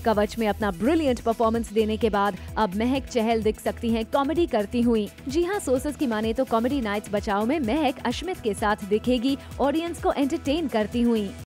कवच में अपना ब्रिलियंट परफॉर्मेंस देने के बाद अब महक चहल दिख सकती हैं कॉमेडी करती हुई। जी हाँ, सोर्सेज की माने तो कॉमेडी नाइट्स बचाओ में महक अश्मित के साथ दिखेगी ऑडियंस को एंटरटेन करती हुई।